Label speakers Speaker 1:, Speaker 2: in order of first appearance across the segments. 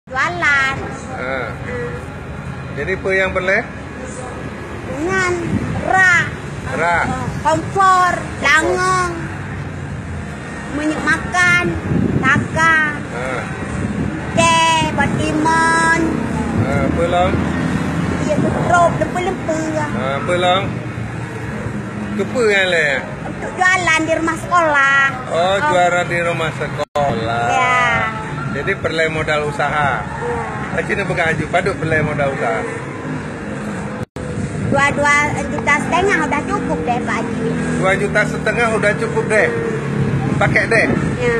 Speaker 1: jualan.
Speaker 2: Jadi apa yang boleh?
Speaker 1: Dengan rak, kompor, langong, minyak makan, taka, teh, batiman.
Speaker 2: Apa lang?
Speaker 1: Dia tutup, lempu-lempu.
Speaker 2: Apa lang? Kepa yang lain?
Speaker 1: Untuk jualan di rumah sekolah.
Speaker 2: Oh, juara di rumah sekolah.
Speaker 1: Ya.
Speaker 2: Jadi perlu modal usaha. Macam ni bukan aju, paduk perlu modal usaha.
Speaker 1: 2,5 juta udah cukup deh Pak Haji.
Speaker 2: 2,5 juta udah cukup deh. Pakai deh.
Speaker 1: Ya.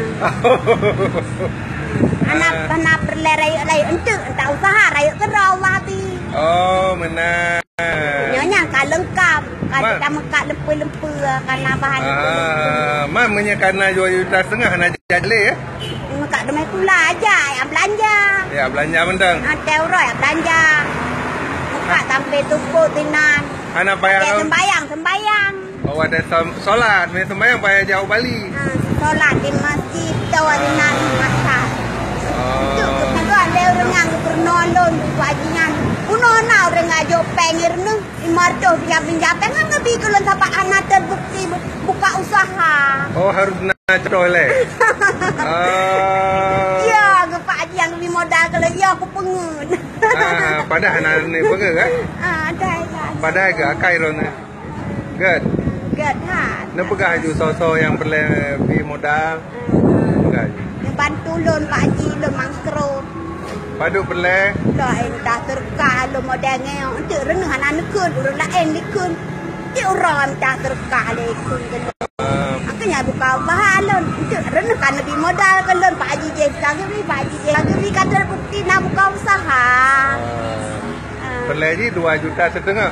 Speaker 1: Anak perlu rayu untuk tak usaha rayu ke rawa bi.
Speaker 2: Oh, benar.
Speaker 1: Nyonya kan lengkap. Kan kita mekat lempu-lempu karena bahan
Speaker 2: mamanya karena 2,5 juta nak jadi ya.
Speaker 1: Mekat demai pula aja yang belanja.
Speaker 2: Ya, belanja bentang.
Speaker 1: Teuro ya belanja. Mekat sampai tumpuk tinan.
Speaker 2: Anak payah
Speaker 1: sembayang.
Speaker 2: Oh, ada solat, sembahyang payah jauh Bali.
Speaker 1: Solat di masjid tawanan masak. Itu ada orang yang bernolong wajinan. Punona orang ngajo pengir nu imarto pinjam kan lebih kalau sampai anak terbukti buka usaha.
Speaker 2: Oh, harus nak oleh.
Speaker 1: Ya, Pak Haji yang lebih modal kalau ya aku pengen.
Speaker 2: Padahal anak ni pergi kan?
Speaker 1: Ada.
Speaker 2: Padahal ke akai rona. Good. Nak pegang aju so yang perlu lebih modal. Pegang.
Speaker 1: Yang bantu lon Pak Haji lon mangkro.
Speaker 2: Paduk perlu.
Speaker 1: Dah entah terkah lon modalnya. Untuk renang anak kun, orang lain nikun. Dia orang entah terkah lekun. Makanya buka bahan lon. Untuk renang kan lebih modal kan lon Pak Haji je. Pak Haji kata bukti nak buka usaha.
Speaker 2: Perlu je 2,5 juta.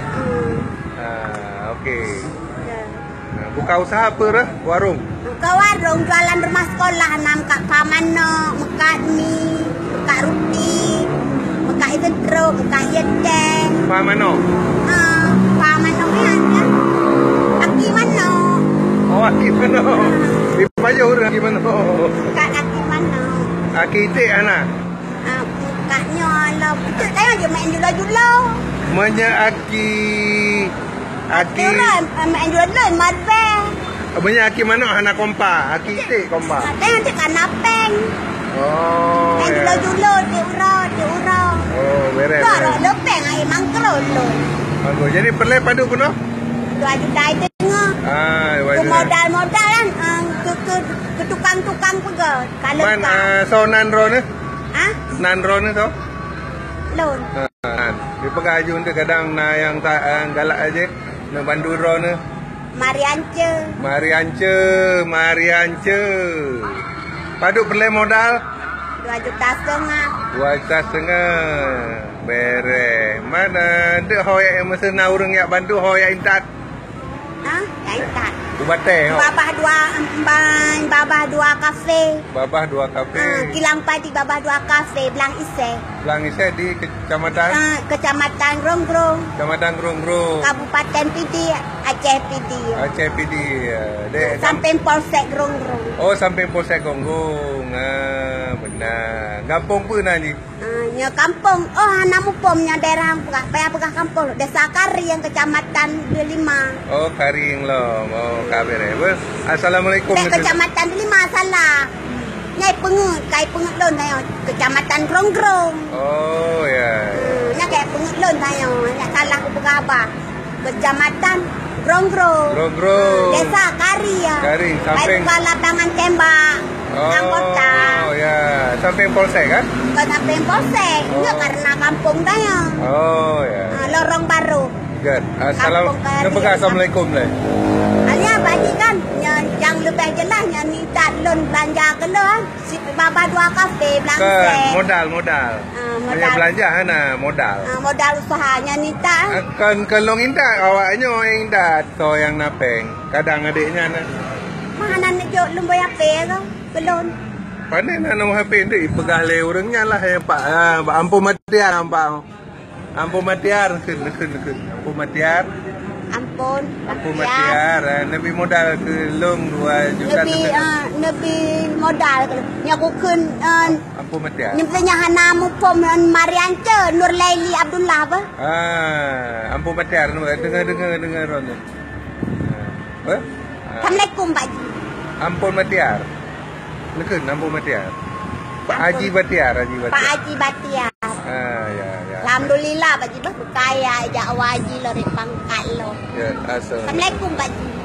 Speaker 2: Okey. Buka usaha apa dah? Warung?
Speaker 1: Buka warung, jualan rumah sekolah. Mekat pamano, mekat mie, mekat roti, mekat ikan teruk, mekat yete.
Speaker 2: Pamano?
Speaker 1: Pamano ni ada. Aki mano.
Speaker 2: Oh, aki mano. Di baju orang aki mano.
Speaker 1: Mekat aki mano.
Speaker 2: Aki itik anak?
Speaker 1: Mekatnya lah. Betul saya je main jula-jula.
Speaker 2: Manya aki... Aki
Speaker 1: main jualan marvel.
Speaker 2: Abangnya aki mana anak kompa, aki itik kompa.
Speaker 1: Ada yang kan napeng.
Speaker 2: Oh.
Speaker 1: Main jula-jula di urau.
Speaker 2: Oh, beres.
Speaker 1: Baru lepeng ai mangkro lo.
Speaker 2: Bagus. Jadi perlu padu kuno?
Speaker 1: 2 juta itu tengok. Modal kan ke tukang-tukang pega. Kalau
Speaker 2: so nanro ni? Nanro ni so?
Speaker 1: Lon.
Speaker 2: Di pegaju untuk kadang na yang tak galak aja. Nak bandu ro ni. Mariance. Paduk perlu modal
Speaker 1: 2,5 juta.
Speaker 2: 2,5 juta. Bere. Mana de hoyak masa na urang yak bantu hoyak intat.
Speaker 1: Ya intat.
Speaker 2: Ubate.
Speaker 1: Babah dua kafe.
Speaker 2: Babah 2 kafe.
Speaker 1: Kilang Padi Babah 2 kafe Belang Ise.
Speaker 2: Belang Ise di kecamatan?
Speaker 1: Kecamatan Rongrong.
Speaker 2: Kecamatan Rongrong.
Speaker 1: Kabupaten Pidi, Aceh Pidi.
Speaker 2: Aceh Pidi.
Speaker 1: Sampai Polsek Rongrong.
Speaker 2: Oh, sampai Polsek Rongrong. Benar. Kampung pun ni?
Speaker 1: Ya kampung. Oh, nama pomnya daerah pegah kampung. Desa Kari yang kecamatan 25.
Speaker 2: Oh, Karing lo. Oh, kabar eh. Assalamualaikum.
Speaker 1: Kecamatan 5 salah. Nyai pengut lon tayo. Kecamatan Rongrong.
Speaker 2: Oh, ya.
Speaker 1: Nya kayak pengut lon tayo. Nya salah ku pegaba. Kecamatan Rongrong. Desa Kari ya.
Speaker 2: Kari sampai
Speaker 1: lapangan tembak. Anggota.
Speaker 2: Oh, ya. Sampai Polsek kan?
Speaker 1: Sampai Polsek. Enggak karena kampung tayo.
Speaker 2: Oh, ya.
Speaker 1: Lorong baru.
Speaker 2: Good. Assalamualaikum lah.
Speaker 1: Alia bagi kan yang lebih jelas yang ni tak loan belanja ke lo si Babah 2 kafe belanja.
Speaker 2: Modal. Modal belanja hana modal.
Speaker 1: Modal usahanya ni tak.
Speaker 2: Kan kalau indah awaknya yang indah so yang napeng. Kadang adiknya na.
Speaker 1: Mana nak jok lumba apa ke? Belum.
Speaker 2: Pandai nak nombor HP ni pegah le orangnya lah yang pak Ampu Matiar nampak. Ampu Matiar. Ampu Matiar.
Speaker 1: Ampun
Speaker 2: Matiar. Nabi modal ke long 2 juta.
Speaker 1: Nabi modal ke. Nyaku kun
Speaker 2: Ampun Matiar.
Speaker 1: Nyempenya hanamu pom Marianca Nur Laili Abdullah apa?
Speaker 2: Ampun Matiar dengar Ron.
Speaker 1: Assalamualaikum Pak Haji.
Speaker 2: Ampun Matiar. Lekun Ampun Matiar. Pak Haji Batiar.
Speaker 1: Pak Haji Batiar.
Speaker 2: Ya.
Speaker 1: Alhamdulillah Pak Haji berkaya ajak waji lo di pangkat lo.
Speaker 2: Ya, asal.
Speaker 1: Assalamualaikum Pak Haji.